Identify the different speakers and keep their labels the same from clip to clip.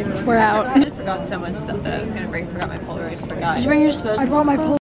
Speaker 1: We're out.
Speaker 2: I forgot so much stuff that I was gonna bring. Forgot my Polaroid. Forgot.
Speaker 1: Did you bring your disposable? I brought my Polaroid.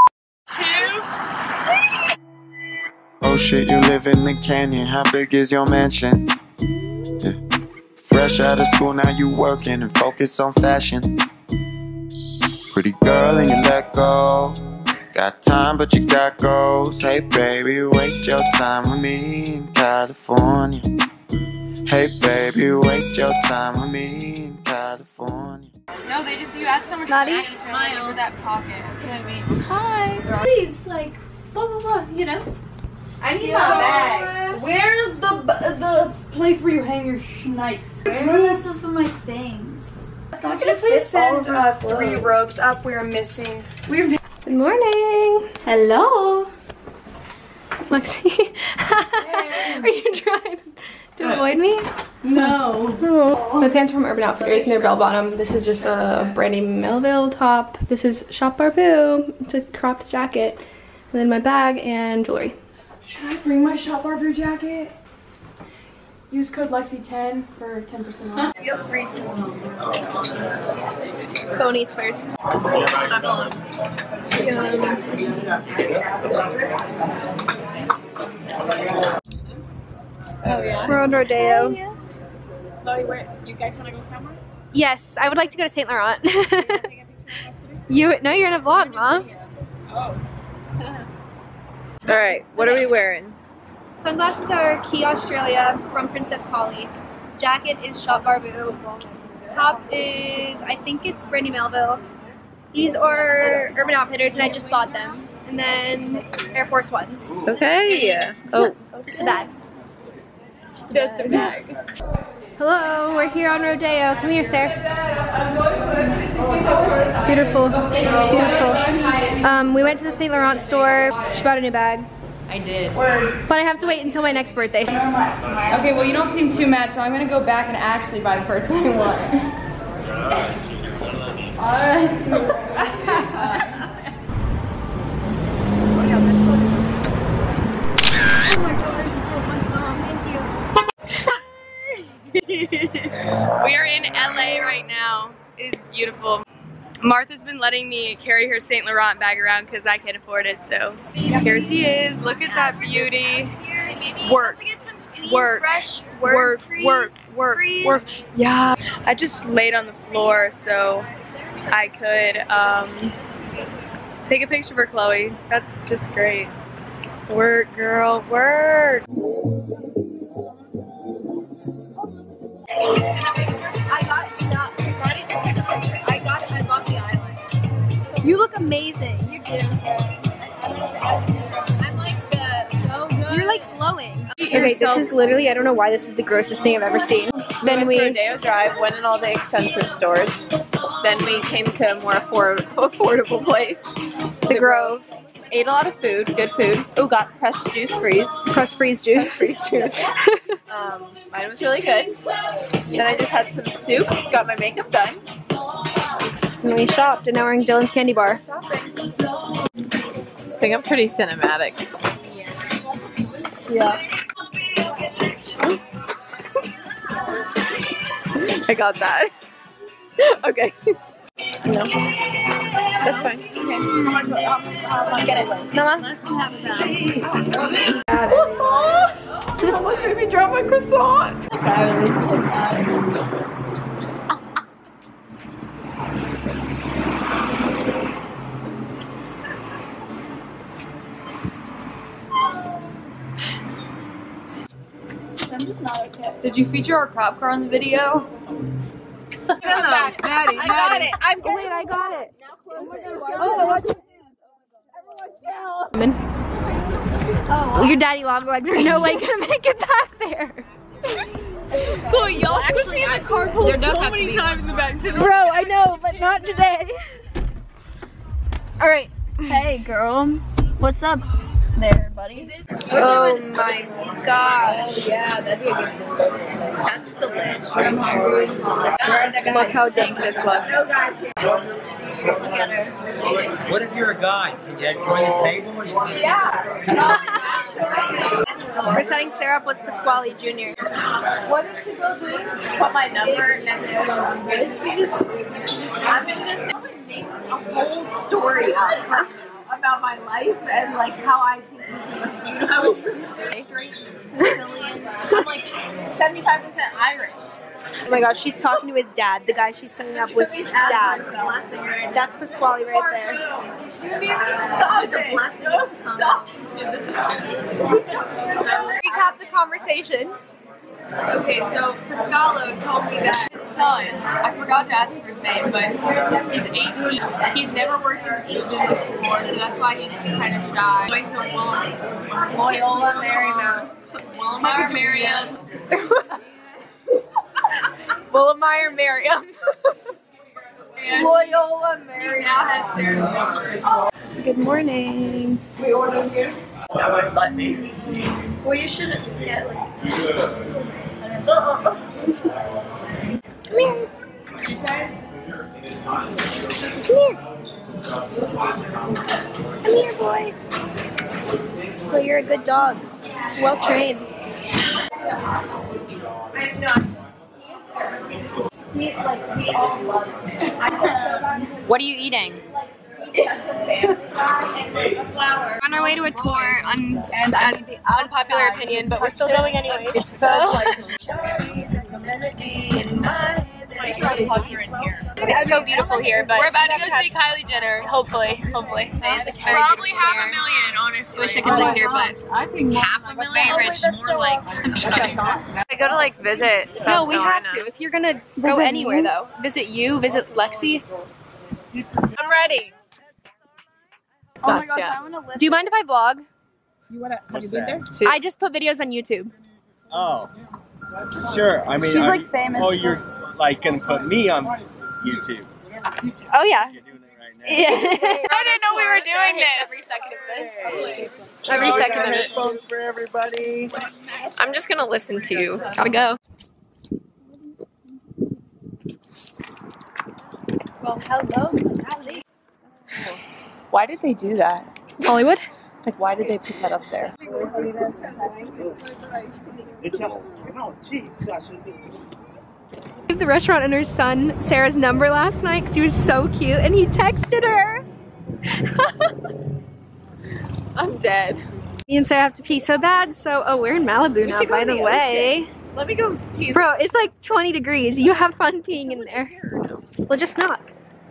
Speaker 3: Oh shit, you live in the canyon. How big is your mansion? Yeah. Fresh out of school, now you working and focus on fashion. Pretty girl and you let go. Got time but you got goals. Hey baby, waste your time with me in California. Hey baby, waste your time with me in California.
Speaker 2: No, they just, you add so much
Speaker 1: Naughty?
Speaker 2: smile over that pocket. You know what I mean?
Speaker 1: Hi.
Speaker 4: Please, like, blah blah blah, you know? I need my bag. Where's the place where you hang your schnikes?
Speaker 1: Where am I supposed to put my things?
Speaker 4: Could you please send 3 ropes up? We are missing.
Speaker 1: Good morning. Hello. Lexi. Are you trying to avoid me?
Speaker 4: No.
Speaker 1: Oh. My pants are from Urban Outfitters and they're bell bottom. This is just a Brandy Melville top. This is Shop Barbu. It's a cropped jacket. And then my bag and jewelry.
Speaker 4: Should I bring my Shop Barbu jacket? Use code Lexi10 for 10% off.
Speaker 1: Feel free to. Phone eats first.
Speaker 2: Oh yeah.
Speaker 1: We're on Rodeo.
Speaker 2: Chloe, where you guys want to go somewhere?
Speaker 1: Yes, I would like to go to St. Laurent. You're in a vlog, Mom.
Speaker 2: Oh.
Speaker 5: Alright, what are we wearing?
Speaker 1: Sunglasses are Key Australia from Princess Polly. Jacket is Shop Barbu. Top is, I think it's Brandy Melville. These are Urban Outfitters and I just bought them. And then Air Force Ones.
Speaker 5: Okay. Oh.
Speaker 1: Just a bag.
Speaker 5: Just a bag.
Speaker 1: Hello, we're here on Rodeo. Come here, Sarah. Beautiful. Beautiful. We went to the St. Laurent store. She bought a new bag.
Speaker 2: I did.
Speaker 1: But I have to wait until my next birthday.
Speaker 4: Okay, well you don't seem too mad, so I'm gonna go back and actually buy the first thing I want.
Speaker 5: We are in LA right now. It is beautiful. Martha's been letting me carry her St. Laurent bag around because I can't afford it, so here she is. Look at that beauty. Work, work, work, work, work, work. Yeah, I just laid on the floor so I could take a picture for Chloe. That's just great. Work, girl, work.
Speaker 1: I bought the eyeliner. You look amazing. You do. I'm like so good. You're like glowing. Okay, this is literally, I don't know why this is the grossest thing I've ever seen. Then we
Speaker 2: went to Rodeo Drive, went in all the expensive stores. Then we came to a more affordable place.
Speaker 1: The Grove.
Speaker 2: Ate a lot of food, good food. Oh, got pressed juice freeze.
Speaker 1: Pressed freeze juice.
Speaker 2: Pressed freeze juice. Mine was really good. Then I just had some soup, got my makeup done.
Speaker 1: And we shopped, and now we're in Dylan's Candy Bar.
Speaker 2: I think I'm pretty cinematic.
Speaker 1: Yeah.
Speaker 2: I got that. Okay. No. That's fine. Okay. Get it.
Speaker 1: Mama?
Speaker 2: Croissant! Almost made me drop my croissant!
Speaker 4: I'm just not okay.
Speaker 5: Did you feature our cop car in the video?
Speaker 2: Maddie, I got it. I'm
Speaker 1: Oh, wait, I got it. Oh, your daddy long legs are no way gonna make it back there.
Speaker 5: Boy, y'all put me in the carpool so many times in the back seat.
Speaker 1: Bro, I know, but not today. Alright. Hey, girl. What's up there, buddy?
Speaker 5: Oh my god. Yeah, that'd be a good discussion.
Speaker 2: That's delicious. I'm hungry.
Speaker 5: Look how dank this looks.
Speaker 6: What if you're a guy? Can you join the table? Or you
Speaker 2: Yeah.
Speaker 1: We're setting Sarah up with Pasquale Jr.
Speaker 2: What did she go do? Put my number next to her. I'm gonna just make a whole story out about my life and like how I think I was straight Sicilian. I'm like 75% Irish.
Speaker 1: Oh my gosh, she's talking to his dad, the guy she's setting up with dad. That's Pasquale right there. Recap the conversation.
Speaker 5: Okay, so Pasquale told me that his son, I forgot to ask him his name, but he's 18. He's never worked in the food business before, so that's why he's kind of shy. Going to
Speaker 2: Loyola Marymount.
Speaker 5: Willamette Mariam.
Speaker 1: Willamette Mariam.
Speaker 2: Loyola Marymount.
Speaker 5: Now has Sarah's number.
Speaker 1: Good morning.
Speaker 2: We ordered here. That might let me. Well, you shouldn't get like.
Speaker 1: Come here. Come here. Come here, boy. Oh, you're a good dog. Well trained.
Speaker 5: What are you eating? On our way to a tour, unpopular opinion, but we're still going anyway. It's so it's so beautiful here, but we're about to go see Kylie Jenner. Hopefully. Probably $500,000, honestly. Wish I could live here, but I think $500,000 rich, more like. I'm just kidding. I go to like visit.
Speaker 1: No, we have to. If you're gonna go anywhere though, visit you, visit Lexi.
Speaker 5: I'm ready.
Speaker 2: Oh my gosh, I want to live.
Speaker 1: Do you mind if I vlog?
Speaker 6: Have you been there?
Speaker 1: I just put videos on YouTube.
Speaker 6: Oh, sure. I mean,
Speaker 2: She's like famous.
Speaker 6: Oh, you're like gonna put me on YouTube.
Speaker 1: Oh yeah.
Speaker 6: You're doing it right now.
Speaker 1: Yeah.
Speaker 5: I didn't know we were doing this. Every second of it.
Speaker 6: Phones for everybody.
Speaker 5: I'm just gonna listen to you. Gotta go.
Speaker 2: Well, hello. Why did they do that?
Speaker 1: Hollywood?
Speaker 2: Like, why did they put that up there?
Speaker 1: Gave the restaurant owner's son Sarah's number last night because he was so cute and he texted her.
Speaker 2: I'm dead.
Speaker 1: Me and Sarah have to pee so bad, so we're in Malibu now, by the way.
Speaker 2: Let me go pee.
Speaker 1: Bro, it's like 20 degrees. You have fun peeing in there. Well, just not.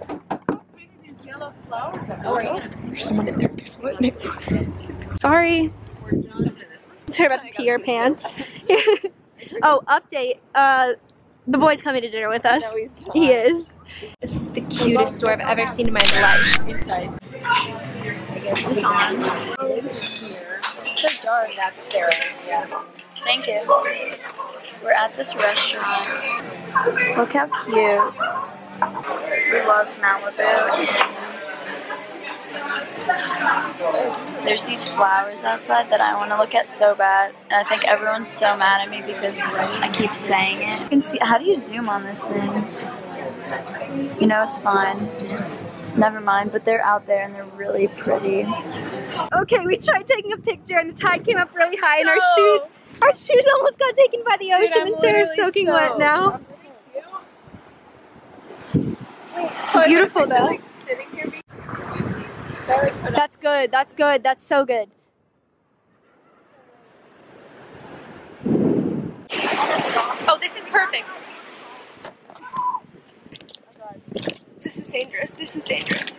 Speaker 1: There's someone in there. There's someone in there. Sorry. Sorry about to pee your pants. Oh, update. The boy's coming to dinner with us.
Speaker 2: No, he's not.
Speaker 1: He is. This is the cutest store I've ever seen in my life.
Speaker 2: Inside. Is this on? It's so dark. That's Sarah. Yeah. Thank you. We're at this restaurant. Look how cute. We love Malibu. There's these flowers outside that I want to look at so bad, and I think everyone's so mad at me because I keep saying it. You can see. How do you zoom on this thing? You know, it's fine. Never mind, but they're out there and they're really pretty.
Speaker 1: Okay, we tried taking a picture and the tide came up really high and our shoes almost got taken by the ocean. Dude, and Sarah's soaking wet now. Beautiful though. That's good, that's good, that's so good. Oh, this is perfect. This is dangerous, this is dangerous.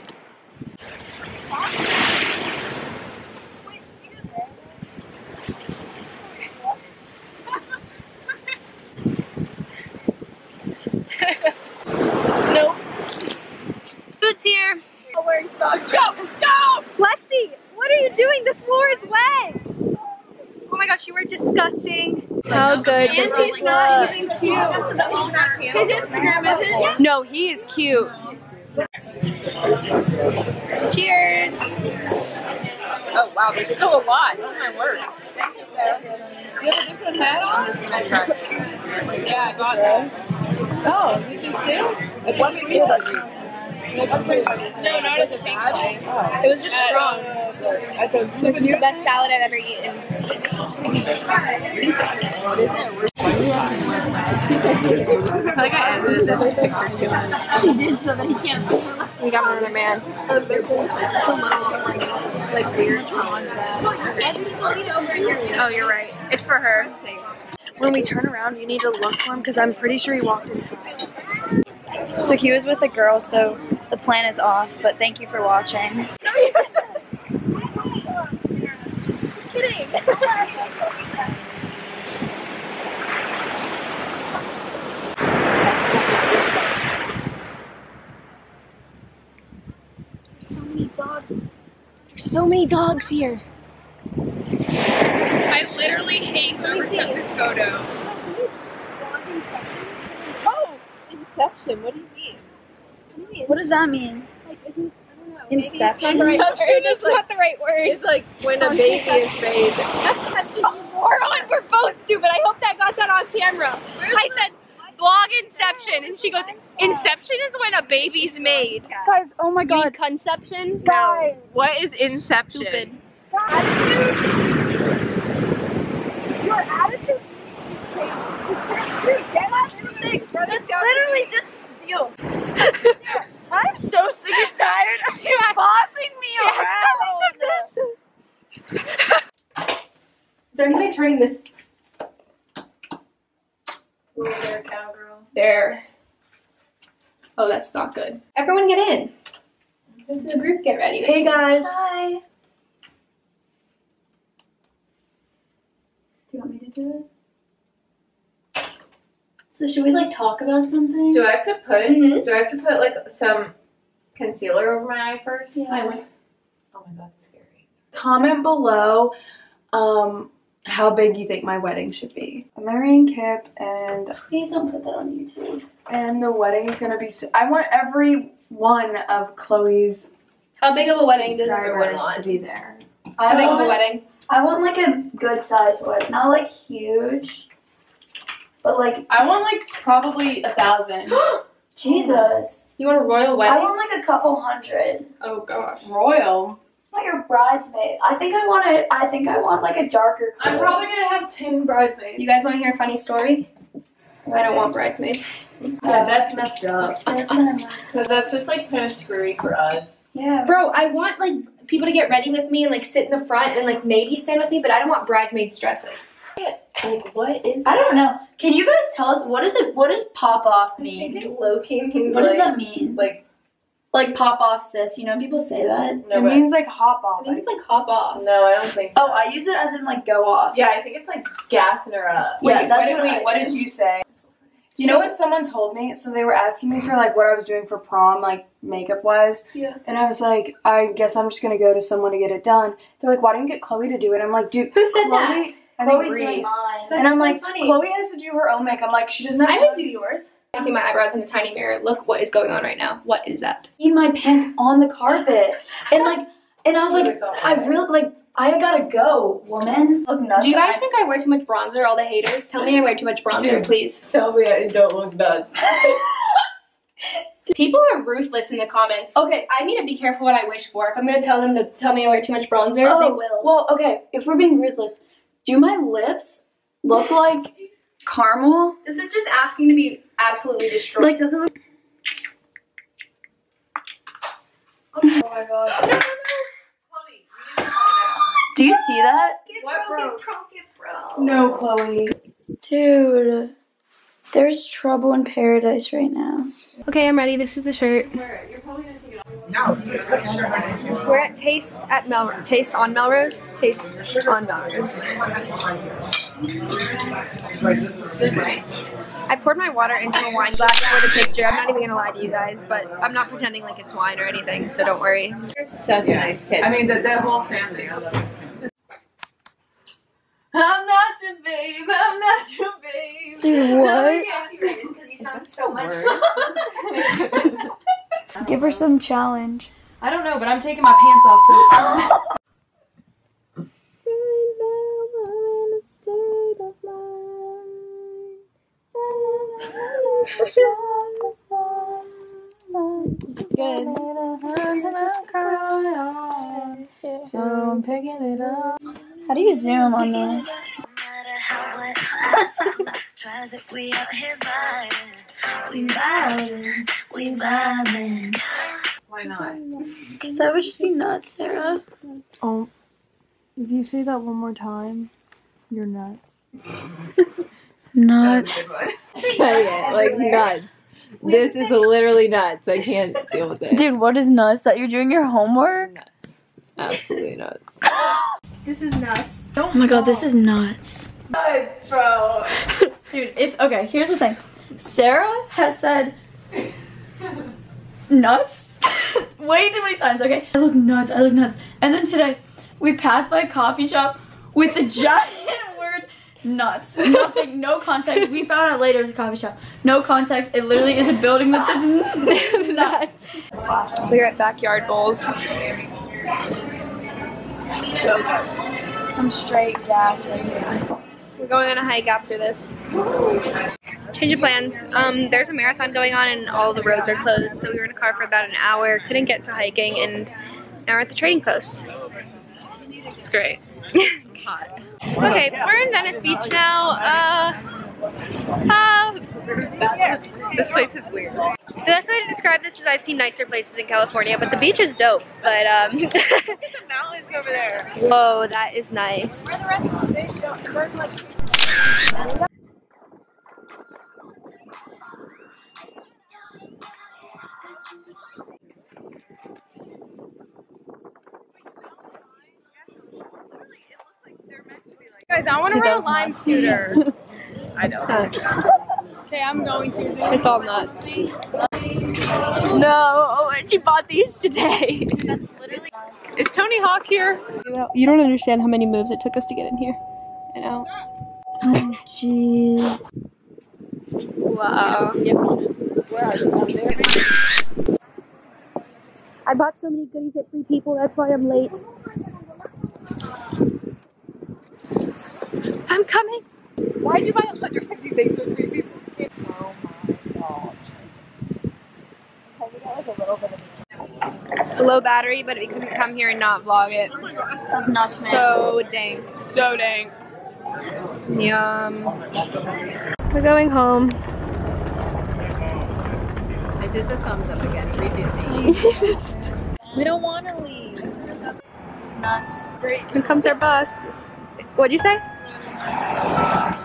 Speaker 1: Nope. Food's here.
Speaker 2: I'm wearing socks.
Speaker 1: Go! Lexi, what are you doing? This floor is wet. Oh my gosh, you are disgusting. How good does this look?
Speaker 2: Not even cute. His Instagram isn't.
Speaker 1: No, he is cute. Cheers.
Speaker 5: Oh wow, there's still a lot. Oh my word. Thank you, Sarah. Do you have a different hat on? I'm just gonna try it. Yeah, I got those. Oh, you do too? What do you mean?
Speaker 1: No, not at the pink place. It was just strong. This is the best salad I've ever eaten.
Speaker 2: I feel like I edited this picture too much.
Speaker 1: He did so that he can't. We got another man.
Speaker 2: Like weird trauma.
Speaker 5: Oh, you're right. It's for her. When we turn around, you need to look for him because I'm pretty sure he walked inside. So he was with a girl, so the plan is off, but thank you for watching. No, you're kidding. There's so many dogs. There's so many dogs here. I literally hate whoever took this photo.
Speaker 2: Oh, Inception. What do you mean?
Speaker 5: What does that mean?
Speaker 1: Like, isn't, I don't know.
Speaker 5: Inception?
Speaker 1: Inception is not the right word.
Speaker 2: It's like when a baby is made.
Speaker 1: Moron, we're both stupid. I hope that got that on camera. I said vlog Inception, and she goes, Inception is when a baby's made.
Speaker 5: Guys, oh my
Speaker 1: You mean
Speaker 5: god.
Speaker 1: conception?
Speaker 5: Guys.
Speaker 2: What is Inception?
Speaker 1: Stupid.
Speaker 5: Your attitude It's literally just you. I'm so sick and tired of you bossing me around.
Speaker 1: Is there anybody turning this?
Speaker 2: There, cowgirl.
Speaker 1: There. Oh, that's not good. Everyone get in. This is a group get ready.
Speaker 5: Hey guys.
Speaker 1: Hi.
Speaker 5: Do you want me to do it? So should we like talk about something?
Speaker 2: Do I have to put?
Speaker 1: Mhm.
Speaker 2: Do I have to put like some concealer over my eye first?
Speaker 5: Yeah.
Speaker 1: I would.
Speaker 2: Oh my god, scary.
Speaker 4: Comment below how big you think my wedding should be. I'm marrying Kip, and
Speaker 5: Please don't put that on YouTube.
Speaker 4: the wedding is gonna be. I want every one of Chloe's
Speaker 1: How big of a wedding does everyone
Speaker 4: subscribers to
Speaker 1: want?
Speaker 4: be there.
Speaker 1: How big of a wedding?
Speaker 5: I want like a good size wedding, not like huge, but like
Speaker 4: I want like probably 1,000.
Speaker 5: Jesus.
Speaker 1: You want a royal
Speaker 5: I
Speaker 1: wedding?
Speaker 5: want like a couple hundred.
Speaker 1: Oh gosh.
Speaker 4: Royal.
Speaker 5: Like your bridesmaid. I think I want like a darker color.
Speaker 2: I'm probably gonna have 10 bridesmaids.
Speaker 1: You guys want to hear a funny story? I don't want bridesmaids.
Speaker 2: Yeah, that's messed up.
Speaker 5: That's kind of nice.
Speaker 2: Because that's just like kind of screwy for us.
Speaker 5: Yeah.
Speaker 1: Bro, I want like people to get ready with me and like sit in the front and like maybe stand with me, but I don't want bridesmaids dresses.
Speaker 2: Like, what is
Speaker 5: I don't know. Can you guys tell us what does pop off
Speaker 2: I
Speaker 5: mean?
Speaker 2: think low-key means
Speaker 5: What does
Speaker 2: like,
Speaker 5: that mean?
Speaker 2: like,
Speaker 5: Like pop off, sis. You know, people say that.
Speaker 2: no,
Speaker 4: It
Speaker 2: but-
Speaker 4: means like hop
Speaker 1: I
Speaker 4: off.
Speaker 1: think it's like hop off.
Speaker 2: no, I don't think so.
Speaker 5: Oh, I use it as in like go off.
Speaker 2: Yeah, I think it's like gassing her up.
Speaker 5: Yeah, that's
Speaker 4: What did you say? You know what someone told me? So they were asking me for like what I was doing for prom, like makeup wise.
Speaker 1: Yeah.
Speaker 4: And I was like, I guess I'm just gonna go to someone to get it done. They're like, why don't you get Chloe to do it? I'm like, dude,
Speaker 1: Who said
Speaker 4: Chloe,
Speaker 1: that?
Speaker 4: I
Speaker 5: Chloe's
Speaker 4: think
Speaker 5: doing
Speaker 4: Reese.
Speaker 5: mine.
Speaker 1: That's
Speaker 4: And I'm
Speaker 1: so
Speaker 4: like,
Speaker 1: funny.
Speaker 4: Chloe has to do her own makeup. I'm like, she doesn't have
Speaker 1: I
Speaker 4: time.
Speaker 1: would do yours. I do my eyebrows in a tiny mirror. Look what is going on right now. What is that?
Speaker 5: In my pants on the carpet, and I was like, I really like. I gotta go, woman. Look nuts.
Speaker 1: Do you guys think I wear too much bronzer? All the haters? Tell me I wear too much bronzer,
Speaker 2: Dude.
Speaker 1: please.
Speaker 2: Tell me I don't look nuts.
Speaker 1: People are ruthless in the comments.
Speaker 5: Okay.
Speaker 1: I need to be careful what I wish for. If I'm gonna tell them to tell me I wear too much bronzer, they will.
Speaker 5: Well, okay. If we're being ruthless, do my lips look like caramel?
Speaker 1: This is just asking to be absolutely destroyed.
Speaker 5: Like, does it look?
Speaker 4: Oh my god.
Speaker 5: Do you see that?
Speaker 2: What broke?
Speaker 4: No, Chloe.
Speaker 5: Dude, there's trouble in paradise right now.
Speaker 1: Okay, I'm ready. This is the shirt.
Speaker 2: You're probably gonna take it off.
Speaker 1: We're at Taste at Melrose. Taste on Melrose. Taste on Melrose. I poured my water into a wine glass for the picture. I'm not even gonna lie to you guys, but I'm not pretending like it's wine or anything, so don't worry.
Speaker 2: You're such a nice kid.
Speaker 7: I mean, the whole family. I love it.
Speaker 2: I'm not your babe. I'm not your babe.
Speaker 5: Dude, what?
Speaker 1: Because you sound so much
Speaker 5: Give her some challenge.
Speaker 4: I don't know, but I'm taking my pants off, so.
Speaker 5: Good.
Speaker 4: I'm picking it up.
Speaker 1: How do you zoom on this?
Speaker 7: Why not?
Speaker 1: Because that would just be nuts, Sarah.
Speaker 4: Oh, if you say that one more time, you're nuts.
Speaker 1: Nuts.
Speaker 2: Say it, like nuts. This is literally nuts. I can't deal with it.
Speaker 1: Dude, what is nuts? That you're doing your homework?
Speaker 2: Nuts. Absolutely nuts.
Speaker 1: This is nuts. Oh my god, this is nuts.
Speaker 2: Nuts, bro.
Speaker 1: Dude, okay, here's the thing. Sarah has said nuts way too many times, okay? I look nuts. And then today, we passed by a coffee shop with the giant word nuts. Nothing, no context. We found out later it's a coffee shop. No context. It literally is a building that says nuts.
Speaker 5: We're at Backyard Bowls.
Speaker 1: Some straight gas right here.
Speaker 5: We're going on a hike after this. Change of plans. There's a marathon going on and all the roads are closed, so we were in a car for about an hour, couldn't get to hiking, and now we're at the trading post. It's great. Hot. Okay, we're in Venice Beach now. This place is weird. The best way to describe this is I've seen nicer places in California, but the beach is dope. But
Speaker 2: Look at the mountains over there.
Speaker 5: whoa, that is nice.
Speaker 2: Where are the rest of them? There's like.
Speaker 5: Guys, I want to ride a lime scooter.
Speaker 2: I know.
Speaker 5: Nuts. Okay, I'm going to. It's all nuts. No, she bought these today. That's literally. Is Tony Hawk here? You don't understand how many moves it took us to get in here. I know.
Speaker 1: Oh, jeez.
Speaker 5: Wow. I bought so many goodies at Free People, that's why I'm late. I'm coming.
Speaker 2: Why'd you buy 150 things for 3 people? Oh my god.
Speaker 5: Low battery, but we couldn't come here and not vlog it.
Speaker 1: That's nuts, man.
Speaker 5: So dang. So dang. Yum. We're going home.
Speaker 2: I did the thumbs up again. Redo me.
Speaker 1: We don't want to leave. It's nuts.
Speaker 5: Here comes our bus. What'd you say?